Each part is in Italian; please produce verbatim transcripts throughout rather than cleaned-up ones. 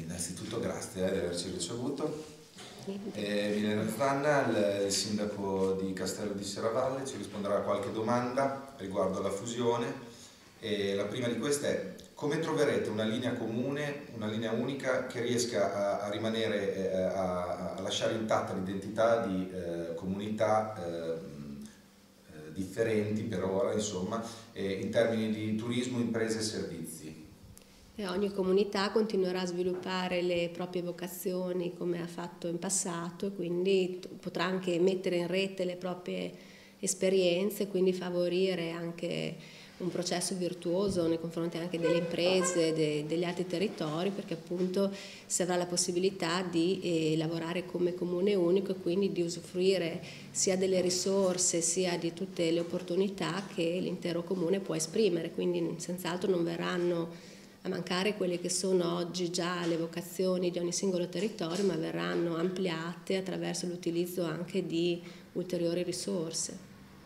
innanzitutto grazie eh, di averci ricevuto. Eh, Milena Zanna, il, il sindaco di Castello di Serravalle, ci risponderà a qualche domanda riguardo alla fusione. E la prima di queste è: come troverete una linea comune, una linea unica che riesca a, a rimanere, eh, a, a lasciare intatta l'identità di eh, comunità eh, differenti per ora, insomma, eh, in termini di turismo, imprese e servizi? E ogni comunità continuerà a sviluppare le proprie vocazioni come ha fatto in passato, quindi potrà anche mettere in rete le proprie esperienze, quindi favorire anche un processo virtuoso nei confronti anche delle imprese, de, degli altri territori, perché appunto si avrà la possibilità di eh, lavorare come comune unico e quindi di usufruire sia delle risorse sia di tutte le opportunità che l'intero comune può esprimere, quindi senz'altro non verranno a mancare quelle che sono oggi già le vocazioni di ogni singolo territorio, ma verranno ampliate attraverso l'utilizzo anche di ulteriori risorse.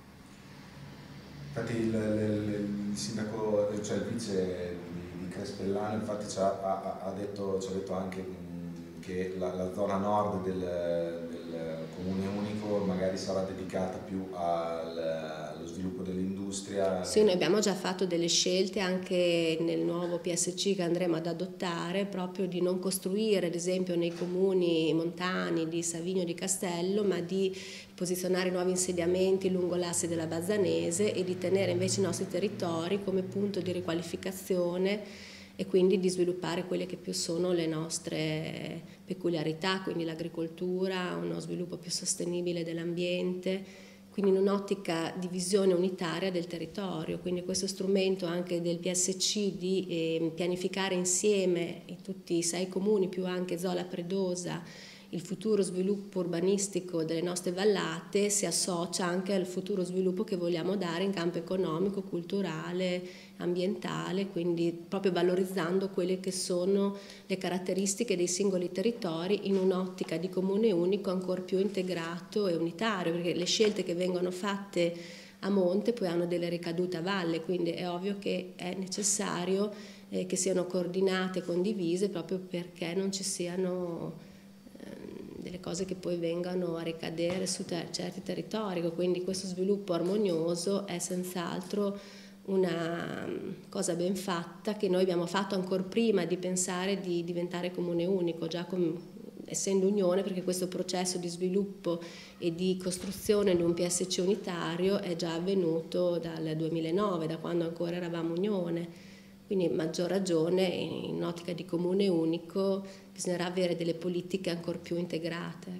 Infatti il, il, il sindaco, cioè il vice di, di Crespellano, infatti ci ha, ha, ha, detto, ci ha detto anche mh, che la, la zona nord del, del comune unico magari sarà dedicata più al, allo sviluppo dell'industria. Sì, noi abbiamo già fatto delle scelte anche nel nuovo P S C che andremo ad adottare, proprio di non costruire ad esempio nei comuni montani di Savigno e di Castello, ma di posizionare nuovi insediamenti lungo l'asse della Bazzanese e di tenere invece i nostri territori come punto di riqualificazione e quindi di sviluppare quelle che più sono le nostre peculiarità, quindi l'agricoltura, uno sviluppo più sostenibile dell'ambiente, quindi in un'ottica di visione unitaria del territorio. Quindi questo strumento anche del P S C di eh, pianificare insieme in tutti i sei comuni, più anche Zola Predosa, il futuro sviluppo urbanistico delle nostre vallate, si associa anche al futuro sviluppo che vogliamo dare in campo economico, culturale, ambientale, quindi proprio valorizzando quelle che sono le caratteristiche dei singoli territori in un'ottica di comune unico ancora più integrato e unitario, perché le scelte che vengono fatte a monte poi hanno delle ricadute a valle, quindi è ovvio che è necessario eh, che siano coordinate e condivise proprio perché non ci siano delle cose che poi vengano a ricadere su ter certi territori, quindi questo sviluppo armonioso è senz'altro una cosa ben fatta che noi abbiamo fatto ancora prima di pensare di diventare comune unico, già com essendo unione, perché questo processo di sviluppo e di costruzione di un P S C unitario è già avvenuto dal duemilanove, da quando ancora eravamo unione. Quindi maggior ragione in ottica di comune unico bisognerà avere delle politiche ancora più integrate.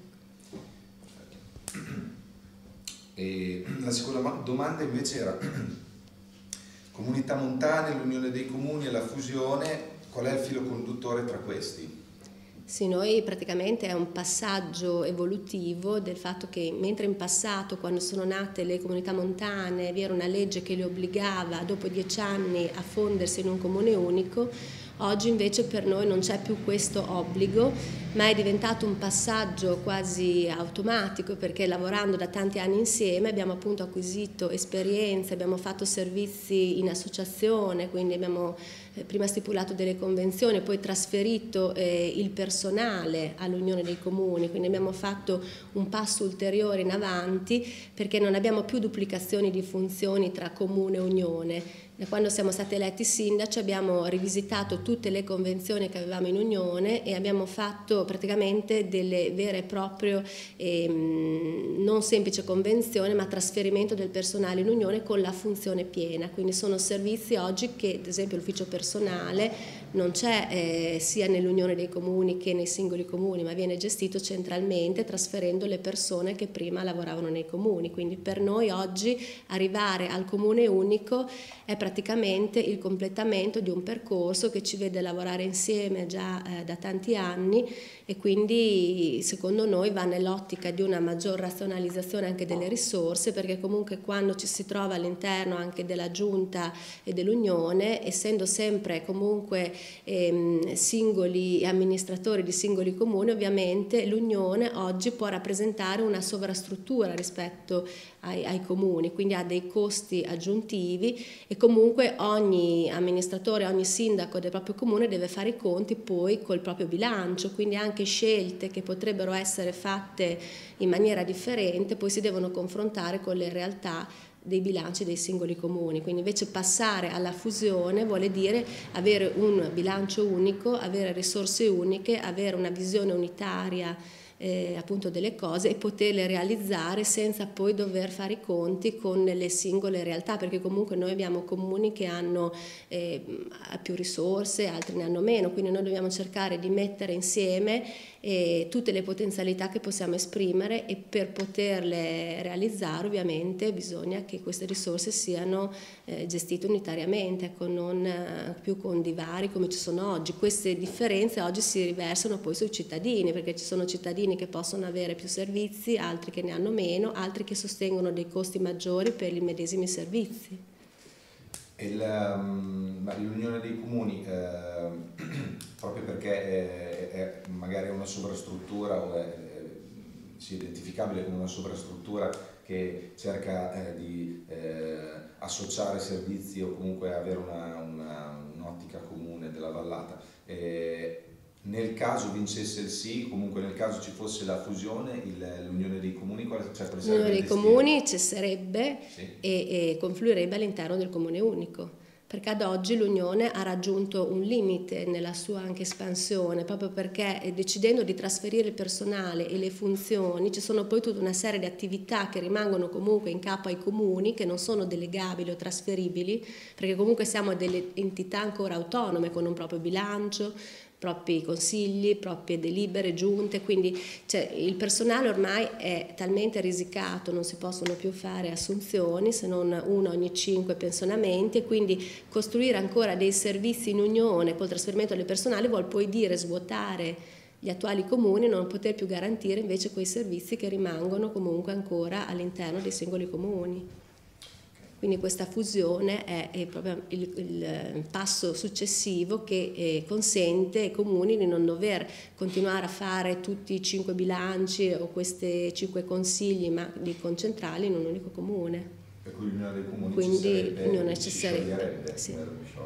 E la seconda domanda invece era: comunità montane, l'unione dei comuni e la fusione, qual è il filo conduttore tra questi? Sì, noi praticamente è un passaggio evolutivo del fatto che mentre in passato, quando sono nate le comunità montane, vi era una legge che le obbligava dopo dieci anni a fondersi in un comune unico, oggi invece per noi non c'è più questo obbligo, ma è diventato un passaggio quasi automatico, perché lavorando da tanti anni insieme abbiamo appunto acquisito esperienze, abbiamo fatto servizi in associazione, quindi abbiamo eh, prima stipulato delle convenzioni, poi trasferito eh, il personale all'Unione dei Comuni, quindi abbiamo fatto un passo ulteriore in avanti perché non abbiamo più duplicazioni di funzioni tra comune e unione. Da quando siamo stati eletti sindaci abbiamo rivisitato tutte le convenzioni che avevamo in Unione e abbiamo fatto praticamente delle vere e proprie, ehm, non semplice convenzione, ma trasferimento del personale in Unione con la funzione piena. Quindi sono servizi oggi che, ad esempio, l'ufficio personale non c'è eh, sia nell'Unione dei Comuni che nei singoli comuni, ma viene gestito centralmente trasferendo le persone che prima lavoravano nei comuni. Quindi per noi oggi arrivare al comune unico è praticamente il completamento di un percorso che ci vede lavorare insieme già eh, da tanti anni e quindi secondo noi va nell'ottica di una maggior razionalizzazione anche delle risorse, perché comunque quando ci si trova all'interno anche della Giunta e dell'Unione, essendo sempre comunque ehm, singoli amministratori di singoli comuni, ovviamente l'Unione oggi può rappresentare una sovrastruttura rispetto ai, ai comuni, quindi ha dei costi aggiuntivi e comunque ogni amministratore, ogni sindaco del proprio comune deve fare i conti poi col proprio bilancio, quindi anche scelte che potrebbero essere fatte in maniera differente poi si devono confrontare con le realtà dei bilanci dei singoli comuni, quindi invece passare alla fusione vuole dire avere un bilancio unico, avere risorse uniche, avere una visione unitaria eh, appunto delle cose e poterle realizzare senza poi dover fare i conti con le singole realtà, perché comunque noi abbiamo comuni che hanno eh, più risorse, altri ne hanno meno, quindi noi dobbiamo cercare di mettere insieme e tutte le potenzialità che possiamo esprimere e per poterle realizzare ovviamente bisogna che queste risorse siano eh, gestite unitariamente, ecco, non eh, più con divari come ci sono oggi. Queste differenze oggi si riversano poi sui cittadini, perché ci sono cittadini che possono avere più servizi, altri che ne hanno meno, altri che sostengono dei costi maggiori per i medesimi servizi. L'unione dei comuni, eh, proprio perché è, è magari una sovrastruttura o è, è, sia identificabile come una sovrastruttura che cerca eh, di eh, associare servizi o comunque avere un'ottica un comune della vallata. Eh, nel caso vincesse il sì, comunque nel caso ci fosse la fusione, l'unione dei comuni, quale, cioè, quale sarebbe l'unione il dei comuni cesserebbe sì. e, e confluirebbe all'interno del comune unico, perché ad oggi l'unione ha raggiunto un limite nella sua anche espansione, proprio perché decidendo di trasferire il personale e le funzioni ci sono poi tutta una serie di attività che rimangono comunque in capo ai comuni, che non sono delegabili o trasferibili, perché comunque siamo delle entità ancora autonome con un proprio bilancio, propri consigli, proprie delibere, giunte, quindi cioè, il personale ormai è talmente risicato, non si possono più fare assunzioni se non uno ogni cinque pensionamenti e quindi costruire ancora dei servizi in unione col trasferimento del personale vuol poi dire svuotare gli attuali comuni e non poter più garantire invece quei servizi che rimangono comunque ancora all'interno dei singoli comuni. Quindi questa fusione è, è proprio il, il passo successivo che eh, consente ai comuni di non dover continuare a fare tutti i cinque bilanci o questi cinque consigli, ma di concentrarli in un unico comune. Per cui l'unione dei comuni Quindi ci sarebbe, non è ci necessario. Sì.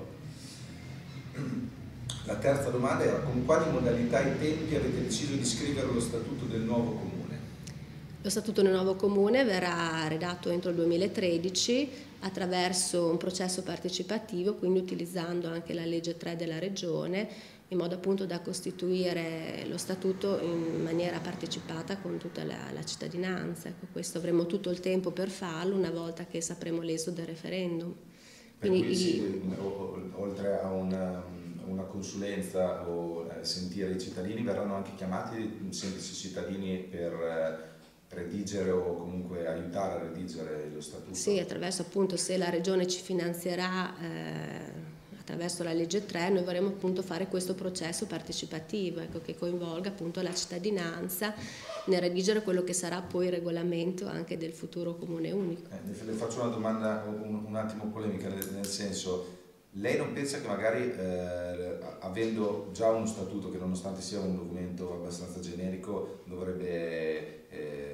La terza domanda era: con quali modalità e tempi avete deciso di scrivere lo statuto del nuovo comune? Lo statuto del nuovo comune verrà redatto entro il duemilatredici attraverso un processo partecipativo, quindi utilizzando anche la legge tre della regione, in modo appunto da costituire lo statuto in maniera partecipata con tutta la, la cittadinanza. Ecco, questo avremo tutto il tempo per farlo una volta che sapremo l'esito del referendum. Per quindi, cui sì, oltre a una, una consulenza o sentire i cittadini, verranno anche chiamati semplici cittadini per redigere o comunque aiutare a redigere lo statuto? Sì, attraverso appunto, se la regione ci finanzierà eh, attraverso la legge tre, noi vorremmo appunto fare questo processo partecipativo, ecco, che coinvolga appunto la cittadinanza nel redigere quello che sarà poi il regolamento anche del futuro comune unico. Eh, le faccio una domanda un, un attimo polemica, nel, nel senso, lei non pensa che magari eh, avendo già uno statuto che nonostante sia un documento abbastanza generico dovrebbe eh,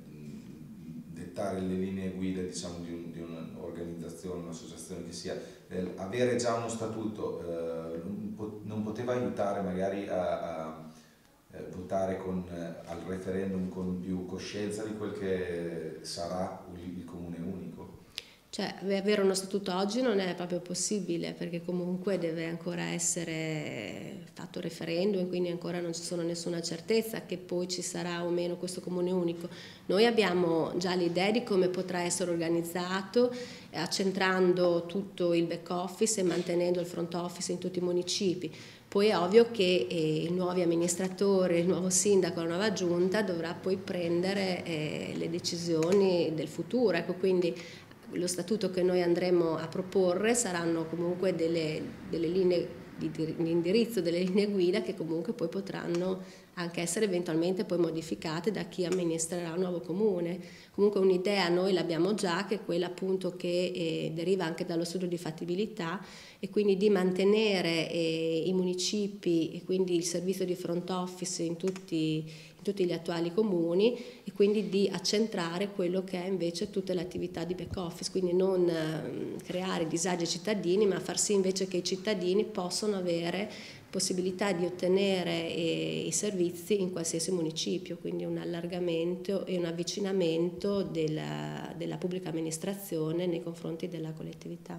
dettare le linee guida, diciamo, di, un, di un'organizzazione, un'associazione che sia, eh, avere già uno statuto eh, non poteva aiutare magari a, a eh, votare con, eh, al referendum con più coscienza di quel che sarà il comune unico? Cioè, avere uno statuto oggi non è proprio possibile, perché comunque deve ancora essere fatto il referendum e quindi ancora non ci sono nessuna certezza che poi ci sarà o meno questo comune unico. Noi abbiamo già l'idea di come potrà essere organizzato, accentrando tutto il back office e mantenendo il front office in tutti i municipi. Poi è ovvio che eh, i nuovi amministratori, il nuovo sindaco, la nuova giunta dovrà poi prendere eh, le decisioni del futuro, ecco, quindi lo statuto che noi andremo a proporre saranno comunque delle, delle linee di, di indirizzo, delle linee guida che comunque poi potranno anche essere eventualmente poi modificate da chi amministrerà un nuovo comune. Comunque un'idea noi l'abbiamo già, che è quella appunto che eh, deriva anche dallo studio di fattibilità, e quindi di mantenere eh, i municipi e quindi il servizio di front office in tutti, in tutti gli attuali comuni, e quindi di accentrare quello che è invece tutte le attività di back office, quindi non eh, creare disagi ai cittadini, ma far sì invece che i cittadini possano avere possibilità di ottenere eh, i servizi in qualsiasi municipio, quindi un allargamento e un avvicinamento della, della pubblica amministrazione nei confronti della collettività.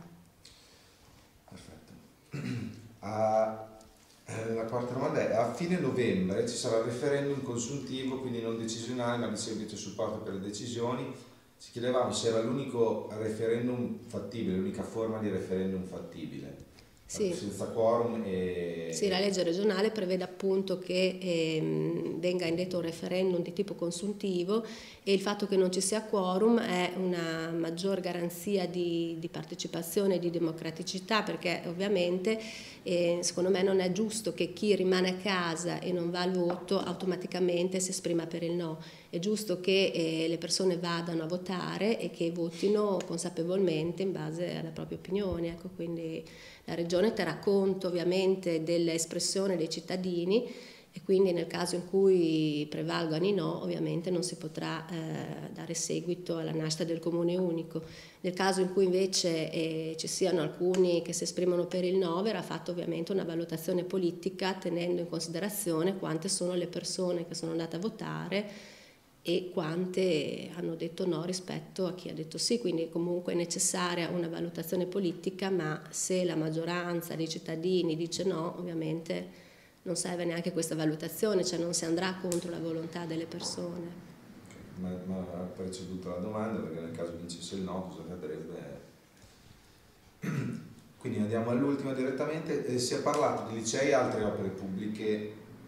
Perfetto. Ah, la quarta domanda è: a fine novembre ci sarà il referendum consultivo, quindi non decisionale ma di semplice supporto per le decisioni. Ci chiedevamo se era l'unico referendum fattibile, l'unica forma di referendum fattibile. Sì. Senza quorum e... Sì, la legge regionale prevede appunto che eh, venga indetto un referendum di tipo consultivo, e il fatto che non ci sia quorum è una maggior garanzia di, di partecipazione e di democraticità, perché ovviamente eh, secondo me non è giusto che chi rimane a casa e non va al voto automaticamente si esprima per il no. È giusto che eh, le persone vadano a votare e che votino consapevolmente in base alla propria opinione. Ecco, quindi la Regione terrà conto ovviamente dell'espressione dei cittadini, e quindi nel caso in cui prevalgano i no ovviamente non si potrà eh, dare seguito alla nascita del comune unico. Nel caso in cui invece eh, ci siano alcuni che si esprimono per il no, verrà fatta ovviamente una valutazione politica tenendo in considerazione quante sono le persone che sono andate a votare e quante hanno detto no rispetto a chi ha detto sì, quindi comunque è necessaria una valutazione politica, ma se la maggioranza dei cittadini dice no, ovviamente non serve neanche questa valutazione, cioè non si andrà contro la volontà delle persone. Ma, ma ha preceduto la domanda, perché nel caso vincesse il no cosa accadrebbe? Quindi andiamo all'ultima direttamente. Eh, si è parlato di licei e altre opere pubbliche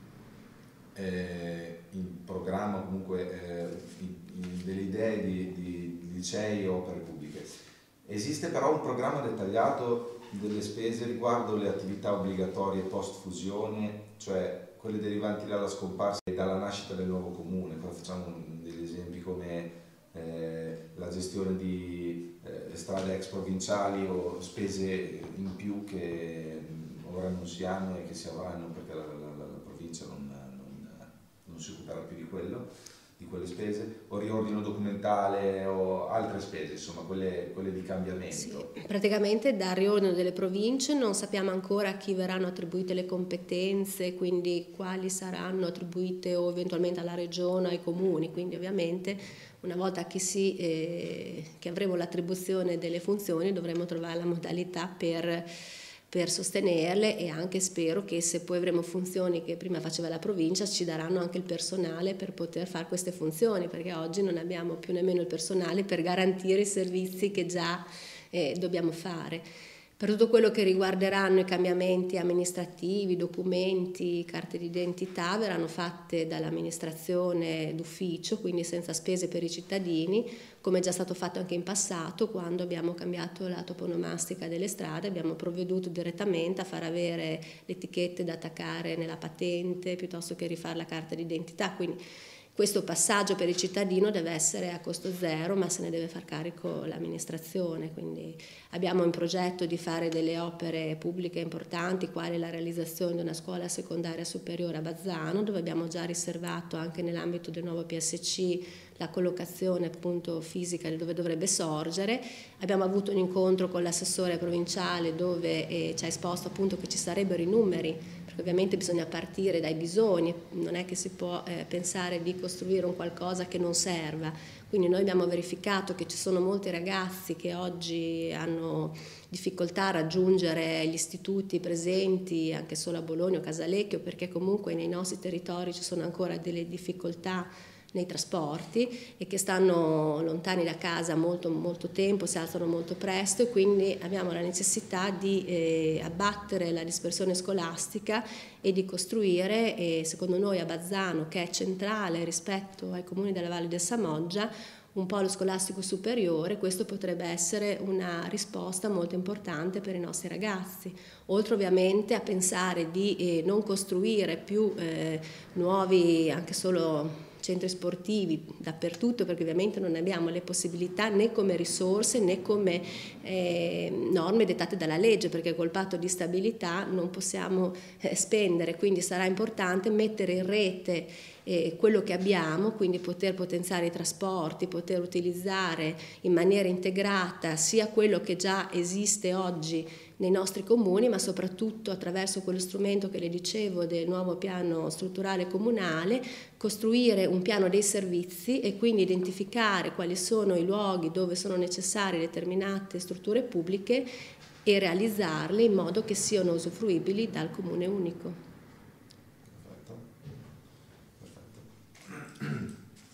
eh, in programma, comunque eh, in, in delle idee di, di licei e opere pubbliche. Esiste però un programma dettagliato delle spese riguardo le attività obbligatorie post fusione, cioè quelle derivanti dalla scomparsa e dalla nascita del nuovo comune? Qua facciamo degli esempi come eh, la gestione di eh, strade ex provinciali o spese in più che ora non si hanno e che si avranno perché la, la, la provincia non, non, non si occuperà più di quello, di quelle spese, o riordino documentale o altre spese, insomma quelle, quelle di cambiamento. Sì, praticamente dal riordino delle province non sappiamo ancora a chi verranno attribuite le competenze, quindi quali saranno attribuite o eventualmente alla regione, ai comuni, quindi ovviamente una volta che, si, eh, che avremo l'attribuzione delle funzioni dovremo trovare la modalità per per sostenerle, e anche spero che se poi avremo funzioni che prima faceva la provincia ci daranno anche il personale per poter fare queste funzioni, perché oggi non abbiamo più nemmeno il personale per garantire i servizi che già eh, dobbiamo fare. Per tutto quello che riguarderanno i cambiamenti amministrativi, documenti, carte d'identità verranno fatte dall'amministrazione d'ufficio, quindi senza spese per i cittadini, come è già stato fatto anche in passato quando abbiamo cambiato la toponomastica delle strade, abbiamo provveduto direttamente a far avere le etichette da attaccare nella patente piuttosto che rifare la carta d'identità, quindi questo passaggio per il cittadino deve essere a costo zero, ma se ne deve far carico l'amministrazione, quindi abbiamo in progetto di fare delle opere pubbliche importanti, quale la realizzazione di una scuola secondaria superiore a Bazzano, dove abbiamo già riservato anche nell'ambito del nuovo P S C la collocazione appunto fisica di dove dovrebbe sorgere. Abbiamo avuto un incontro con l'assessore provinciale dove eh, ci ha esposto appunto che ci sarebbero i numeri, ovviamente bisogna partire dai bisogni, non è che si può eh, pensare di costruire un qualcosa che non serva, quindi noi abbiamo verificato che ci sono molti ragazzi che oggi hanno difficoltà a raggiungere gli istituti presenti anche solo a Bologna o Casalecchio, perché comunque nei nostri territori ci sono ancora delle difficoltà nei trasporti e che stanno lontani da casa molto, molto tempo, si alzano molto presto, e quindi abbiamo la necessità di eh, abbattere la dispersione scolastica e di costruire, eh, secondo noi a Bazzano, che è centrale rispetto ai comuni della Valle del Samoggia, un polo scolastico superiore, questo potrebbe essere una risposta molto importante per i nostri ragazzi, oltre ovviamente a pensare di eh, non costruire più eh, nuovi anche solo centri sportivi dappertutto, perché ovviamente non abbiamo le possibilità né come risorse né come eh, norme dettate dalla legge, perché col patto di stabilità non possiamo eh, spendere, quindi sarà importante mettere in rete eh, quello che abbiamo, quindi poter potenziare i trasporti, poter utilizzare in maniera integrata sia quello che già esiste oggi nei nostri comuni, ma soprattutto attraverso quello strumento che le dicevo del nuovo piano strutturale comunale, costruire un piano dei servizi e quindi identificare quali sono i luoghi dove sono necessarie determinate strutture pubbliche e realizzarle in modo che siano usufruibili dal comune unico. Perfetto. Perfetto.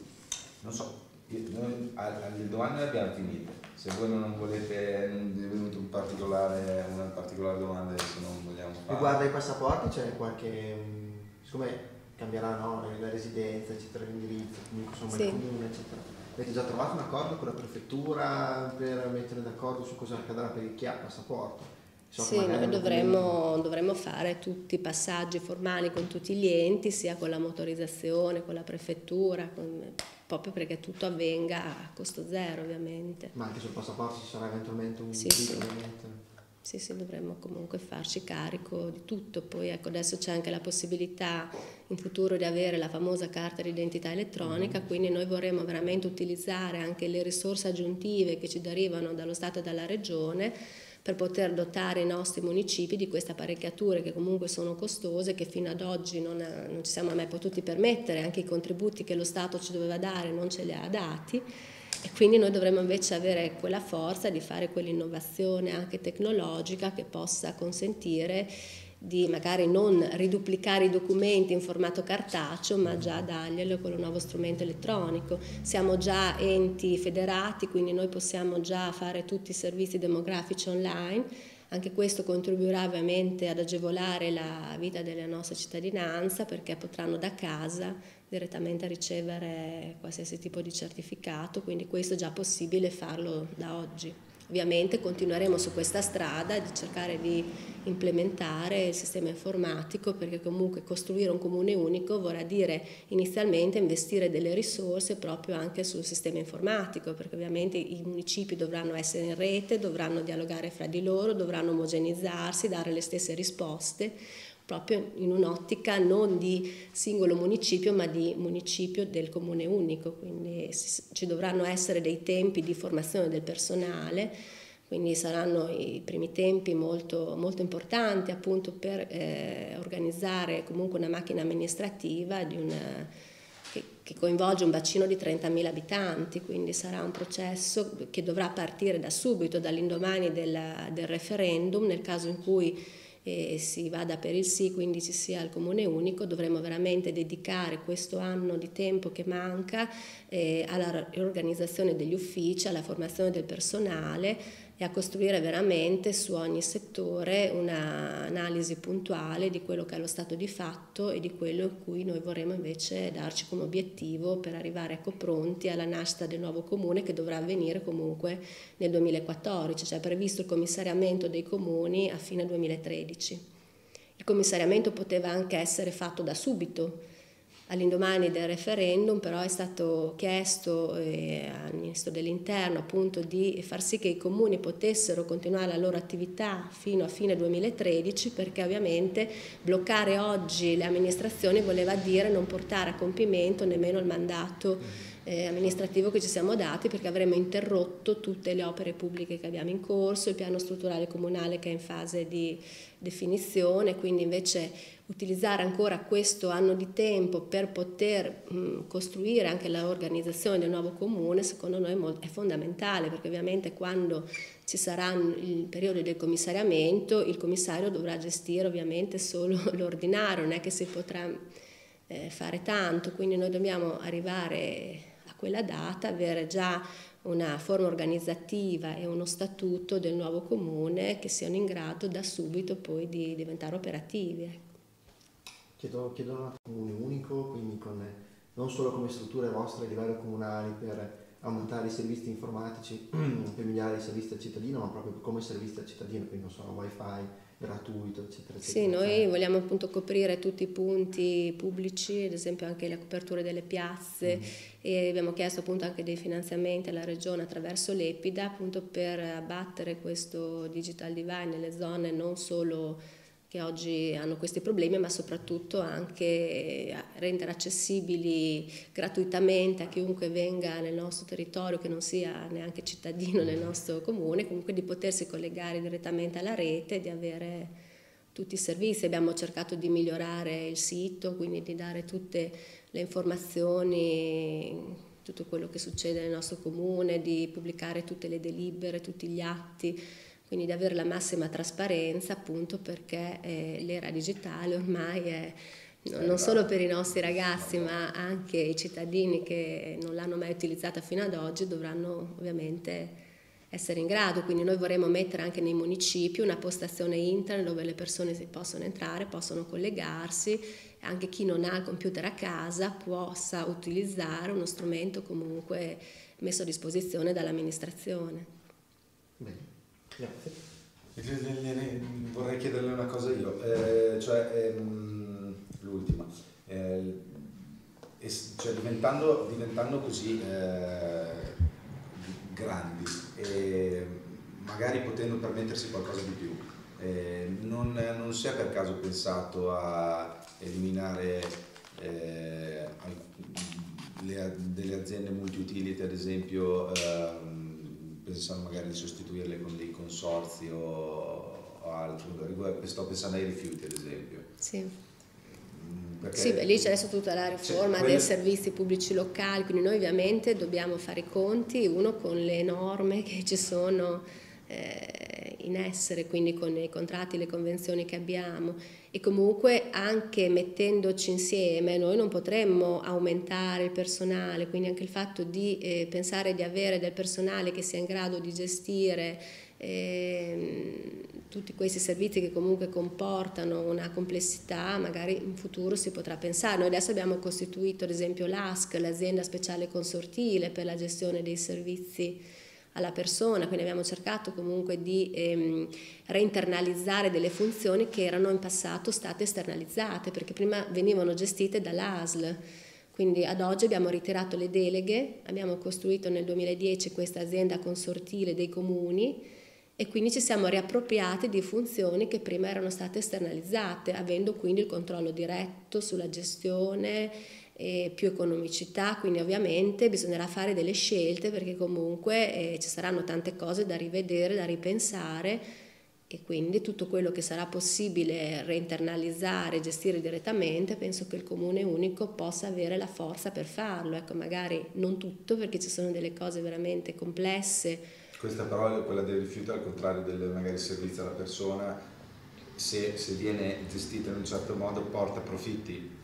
Non so, noi alle domande le abbiamo finite. Se voi non volete, non è venuto un particolare, una particolare domanda, se non vogliamo fare. Riguardo ai passaporti c'è qualche, siccome cambierà, no, la residenza, eccetera, l'indirizzo, comunque insomma sì. Il comune, eccetera. Avete già trovato un accordo con la prefettura per mettere d'accordo su cosa accadrà per chi ha passaporto? So sì, noi dovremmo, dovremmo fare tutti i passaggi formali con tutti gli enti, sia con la motorizzazione, con la prefettura, con, proprio perché tutto avvenga a costo zero ovviamente. Ma anche sul passaporto ci sarà eventualmente un sì, titolo? Sì. sì, sì, dovremmo comunque farci carico di tutto. Poi ecco, adesso c'è anche la possibilità in futuro di avere la famosa carta d'identità elettronica, mm-hmm. Quindi noi vorremmo veramente utilizzare anche le risorse aggiuntive che ci derivano dallo Stato e dalla Regione per poter dotare i nostri municipi di queste apparecchiature che comunque sono costose, che fino ad oggi non, non ci siamo mai potuti permettere, anche i contributi che lo Stato ci doveva dare non ce li ha dati, e quindi noi dovremmo invece avere quella forza di fare quell'innovazione anche tecnologica che possa consentire di magari non riduplicare i documenti in formato cartaceo, ma già darglielo con un nuovo strumento elettronico. Siamo già enti federati, quindi noi possiamo già fare tutti i servizi demografici online. Anche questo contribuirà ovviamente ad agevolare la vita della nostra cittadinanza, perché potranno da casa direttamente ricevere qualsiasi tipo di certificato, quindi questo è già possibile farlo da oggi. Ovviamente continueremo su questa strada di cercare di implementare il sistema informatico, perché comunque costruire un comune unico vorrà dire inizialmente investire delle risorse proprio anche sul sistema informatico, perché ovviamente i municipi dovranno essere in rete, dovranno dialogare fra di loro, dovranno omogenizzarsi, dare le stesse risposte, proprio in un'ottica non di singolo municipio ma di municipio del comune unico, quindi ci dovranno essere dei tempi di formazione del personale, quindi saranno i primi tempi molto, molto importanti appunto per eh, organizzare comunque una macchina amministrativa di una, che, che coinvolge un bacino di trentamila abitanti, quindi sarà un processo che dovrà partire da subito, dall'indomani del, del referendum, nel caso in cui e si vada per il sì, quindi ci sia il comune unico. Dovremo veramente dedicare questo anno di tempo che manca eh, alla riorganizzazione degli uffici, alla formazione del personale e a costruire veramente su ogni settore un'analisi puntuale di quello che è lo stato di fatto e di quello in cui noi vorremmo invece darci come obiettivo per arrivare ecco, pronti alla nascita del nuovo comune, che dovrà avvenire comunque nel duemilaquattordici, cioè è previsto il commissariamento dei comuni a fine duemilatredici. Il commissariamento poteva anche essere fatto da subito, all'indomani del referendum, però è stato chiesto eh, al Ministro dell'Interno appunto di far sì che i comuni potessero continuare la loro attività fino a fine duemilatredici, perché ovviamente bloccare oggi le amministrazioni voleva dire non portare a compimento nemmeno il mandato Eh, amministrativo che ci siamo dati, perché avremmo interrotto tutte le opere pubbliche che abbiamo in corso, il piano strutturale comunale che è in fase di definizione, quindi invece utilizzare ancora questo anno di tempo per poter mh, costruire anche l'organizzazione del nuovo comune, secondo noi è fondamentale, perché ovviamente quando ci sarà il periodo del commissariamento il commissario dovrà gestire ovviamente solo l'ordinario, non è che si potrà eh, fare tanto, quindi noi dobbiamo arrivare quella data, avere già una forma organizzativa e uno statuto del nuovo comune che siano in grado da subito poi di diventare operativi. Chiedo, chiedo un comune unico, quindi con, non solo come strutture vostre a livello comunale per aumentare i servizi informatici per migliorare i servizi al cittadino, ma proprio come servizi al cittadino, quindi non so, wifi gratuito, eccetera, eccetera. Sì, noi vogliamo appunto coprire tutti i punti pubblici, ad esempio anche la copertura delle piazze, mm. e abbiamo chiesto appunto anche dei finanziamenti alla Regione attraverso l'Epida appunto per abbattere questo digital divide nelle zone non solo che oggi hanno questi problemi, ma soprattutto anche rendere accessibili gratuitamente a chiunque venga nel nostro territorio, che non sia neanche cittadino nel nostro comune, comunque di potersi collegare direttamente alla rete e di avere tutti i servizi. Abbiamo cercato di migliorare il sito, quindi di dare tutte le informazioni, tutto quello che succede nel nostro comune, di pubblicare tutte le delibere, tutti gli atti, quindi di avere la massima trasparenza, appunto perché eh, l'era digitale ormai è no, non solo per i nostri ragazzi ma anche i cittadini che non l'hanno mai utilizzata fino ad oggi dovranno ovviamente essere in grado. Quindi noi vorremmo mettere anche nei municipi una postazione internet dove le persone si possono entrare, possono collegarsi, anche chi non ha il computer a casa possa utilizzare uno strumento comunque messo a disposizione dall'amministrazione. Bene. Grazie. Vorrei chiederle una cosa io, eh, cioè ehm, l'ultima, eh, cioè diventando, diventando così eh, grandi e magari potendo permettersi qualcosa di più, eh, non, non si è per caso pensato a eliminare eh, le, delle aziende multi-utility, ad esempio, ehm, pensando magari di sostituirle con dei consorzi o, o altro? Sto pensando ai rifiuti, ad esempio. Sì. Perché sì, beh, lì c'è adesso tutta la riforma quelle... dei servizi pubblici locali, quindi noi ovviamente dobbiamo fare i conti, uno con le norme che ci sono eh, in essere, quindi con i contratti, le convenzioni che abbiamo, e comunque anche mettendoci insieme noi non potremmo aumentare il personale, quindi anche il fatto di eh, pensare di avere del personale che sia in grado di gestire eh, tutti questi servizi che comunque comportano una complessità, magari in futuro si potrà pensare. Noi adesso abbiamo costituito ad esempio l'A S C, l'azienda speciale consortile per la gestione dei servizi alla persona, quindi abbiamo cercato comunque di ehm, reinternalizzare delle funzioni che erano in passato state esternalizzate, perché prima venivano gestite dall'A S L. Quindi ad oggi abbiamo ritirato le deleghe, abbiamo costruito nel duemiladieci questa azienda consortile dei comuni e quindi ci siamo riappropriati di funzioni che prima erano state esternalizzate, avendo quindi il controllo diretto sulla gestione e più economicità, quindi ovviamente bisognerà fare delle scelte perché comunque eh, ci saranno tante cose da rivedere, da ripensare, e quindi tutto quello che sarà possibile reinternalizzare, gestire direttamente, penso che il comune unico possa avere la forza per farlo. Ecco, magari non tutto, perché ci sono delle cose veramente complesse. Questa però, quella del rifiuto, al contrario del magari servizio alla persona, se, se viene gestita in un certo modo porta profitti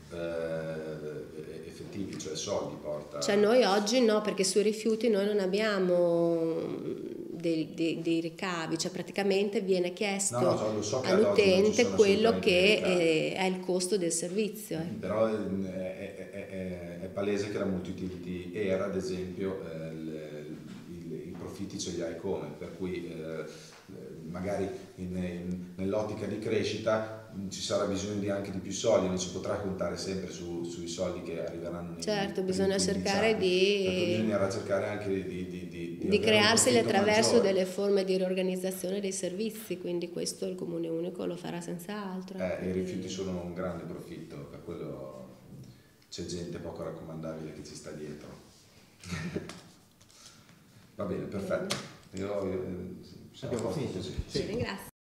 Eh, effettivi, cioè soldi porta. Cioè noi oggi no, perché sui rifiuti noi non abbiamo dei, dei, dei ricavi, cioè praticamente viene chiesto no, no, so, so all'utente quello che è, è il costo del servizio. Eh. Però è, è, è, è palese che la multi-utility era, ad esempio, eh, il, il, i profitti ce li hai come, per cui eh, magari in, in, nell'ottica di crescita ci sarà bisogno di anche di più soldi, non si potrà contare sempre su, sui soldi che arriveranno nei, certo, bisogna cercare di perché bisognerà cercare anche di, di, di, di, di crearseli attraverso maggiore. Delle forme di riorganizzazione dei servizi, quindi questo il comune unico lo farà senz'altro. Eh, i rifiuti sono un grande profitto, per quello c'è gente poco raccomandabile che ci sta dietro. Va bene, perfetto. Io, io, abbiamo finito. Sì. Sì, ringrazio.